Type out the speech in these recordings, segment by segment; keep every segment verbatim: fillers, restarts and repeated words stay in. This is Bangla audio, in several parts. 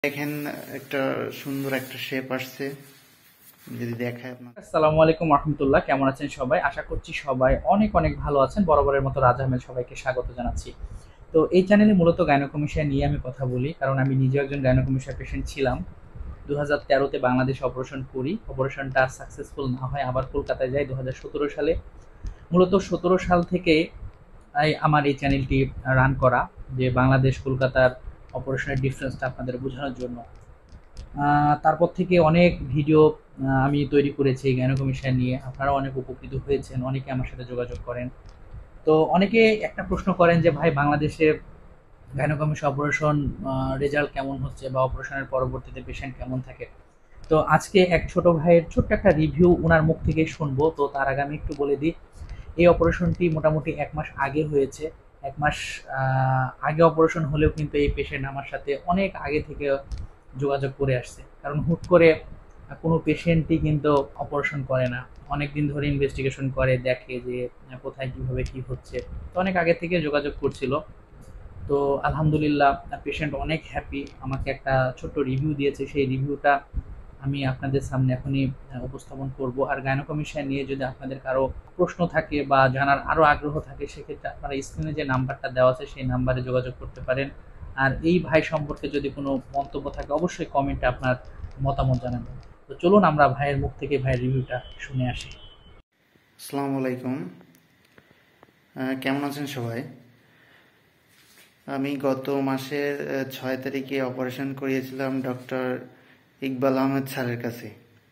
দেখেন একটা সুন্দর একটা শেপ আসছে, যদি দেখায় আপনার। আসসালামু আলাইকুম রহমতুল্লাহ, কেমন আছেন সবাই? আশা করছি সবাই অনেক অনেক ভালো আছেন। বরাবরের মতো রাজ আহমেদ সবাইকে স্বাগত জানাচ্ছি। তো এই চ্যানেলে মূলত গাইনোকমিশিয়া নিয়ে আমি কথা বলি, কারণ আমি নিজেও একজন গাইনোকমিশিয়া পেশেন্ট ছিলাম। দু হাজার তেরোতে বাংলাদেশে অপারেশন করি, অপারেশনটা সাকসেসফুল না হয় আবার কলকাতায় যাই দু হাজার সতেরো সালে। মূলত সতেরো সাল থেকে এই আমার এই চ্যানেলটি রান করা, যে বাংলাদেশ কলকাতার অপারেশনের ডিফারেন্সটা আপনাদের বোঝানোর জন্য। আহ, তারপর থেকে অনেক ভিডিও আহ, আমি তৈরি করেছি গাইনোকমিশন নিয়ে। আপনারা অনেক উপকৃত হয়েছেন, অনেকে আমার সাথে যোগাযোগ করেন। তো অনেকে একটা প্রশ্ন করেন যে ভাই, বাংলাদেশে গাইনোকমিশন অপারেশন রেজাল্ট কেমন হচ্ছে বা অপারেশনের পরবর্তীতে পেশেন্ট কেমন থাকে। তো আজকে এক ছোট ভাইয়ের ছোট্ট একটা রিভিউ ওনার মুখ থেকে শুনবো। তো তার আগে আমি একটু বলে দিই, এই অপারেশনটি মোটামুটি এক মাস আগে হয়েছে। এক মাস আহ, আগে অপারেশন হলেও কিন্তু এই পেশেন্ট আমার সাথে অনেক আগে থেকে যোগাযোগ করে আসছে, কারণ হুট করে কোনো পেশেন্টই কিন্তু অপারেশন করে না। অনেক দিন ধরে ইনভেস্টিগেশন করে, দেখে যে কোথায় কিভাবে কি হচ্ছে। তো অনেক আগে থেকে যোগাযোগ করছিল। তো আলহামদুলিল্লাহ, পেশেন্ট অনেক হ্যাপি, আমাকে একটা ছোট্ট রিভিউ দিয়েছে। সেই রিভিউটা আমি আপনাদের সামনে এখনই আহ, উপস্থাপন করব। আর গাইনোকমিশন নিয়ে যদি আপনাদের কারো প্রশ্ন থাকে বা জানার আরো আগ্রহ থাকে, সেক্ষেত্রে আপনারা স্ক্রিনে যে নাম্বারটা দেওয়া আছে সেই নাম্বারে যোগাযোগ করতে পারেন। আর এই ভাই সম্পর্কে যদি কোনো মন্তব্য থাকে, অবশ্যই কমেন্টে আপনার মতামত জানাবেন। তো চলুন আমরা ভাইয়ের মুখ থেকে ভাইয়ের রিভিউটা শুনে আসি। আসসালামু আলাইকুম। আহ, কেমন আছেন সবাই? আমি গত মাসের আহ, ছয় তারিখে অপারেশন করিয়েছিলাম ডক্টর ইকবাল আহমেদ স্যারের কাছে।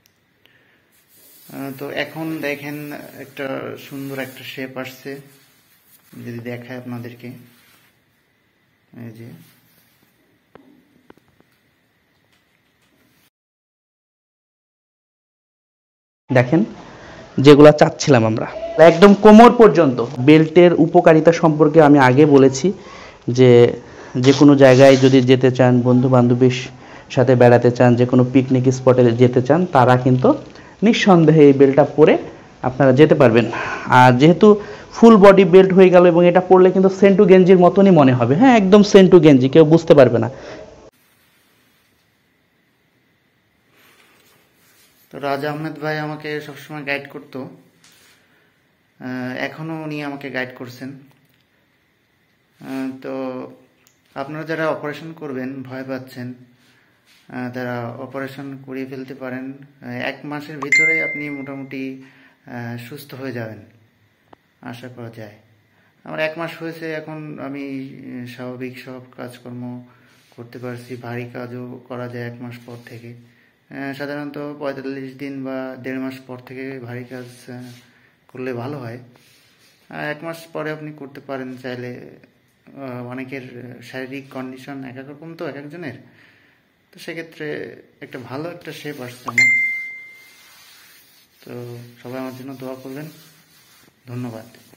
আহ, তো এখন দেখেন একটা সুন্দর একটা শেপ আসছে, যদি দেখায় আপনাদেরকে। এই যে দেখেন, যেগুলা চাচ্ছিলাম আমরা একদম কোমর পর্যন্ত। বেল্টের উপকারিতা সম্পর্কে আমি আগে বলেছি যে যে কোনো জায়গায় যদি যেতে চান, বন্ধু বান্ধবীর সাথে বেড়াতে চান, যে কোনো পিকনিক স্পটে যেতে চান, তারা কিন্তু নিঃসন্দেহে এই বেল্টটা পরে আপনারা যেতে পারবেন। আর যেহেতু ফুল বডি বেল্ট হয়ে গেল, এবং এটা পরলে কিন্তু সেন্টু গেঞ্জির মতনই মনে হবে। হ্যাঁ, একদম সেন্টু গেঞ্জি, কেউ বুঝতে পারবে না। তো রাজ আহমেদ ভাই আমাকে সবসময় গাইড করতো, আহ, এখনো উনি আমাকে গাইড করছেন। আহ, তো আপনারা যারা অপারেশন করবেন ভয় পাচ্ছেন, আহ, তারা অপারেশন করিয়ে ফেলতে পারেন। আহ, এক মাসের ভিতরে আপনি মোটামুটি আহ, সুস্থ হয়ে যাবেন আশা করা যায়। আমার এক মাস হয়েছে, এখন আমি আহ, স্বাভাবিক সব কাজকর্ম করতে পারছি। ভারী কাজও করা যায় এক মাস পর থেকে। আহ, সাধারণত পঁয়তাল্লিশ দিন বা দেড় মাস পর থেকে ভারী কাজ আহ, করলে ভালো হয়। আর এক মাস পরে আপনি করতে পারেন চাইলে। আহ, অনেকের শারীরিক কন্ডিশন এক এক রকম, তো এক একজনের। তো সেক্ষেত্রে একটা ভালো একটা শেপ আসছে আমার। তো সবাই আমার জন্য দোয়া করবেন। ধন্যবাদ।